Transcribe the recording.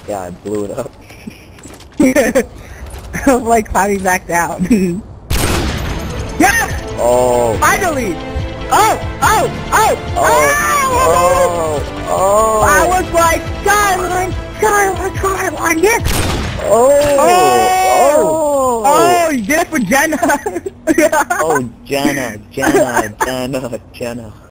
Yeah, I blew it up. I was like climbing back down. Yeah! Oh. Finally! Oh! I was like, Skyline, yes! Oh, you did it for Jenna! Oh, Jenna.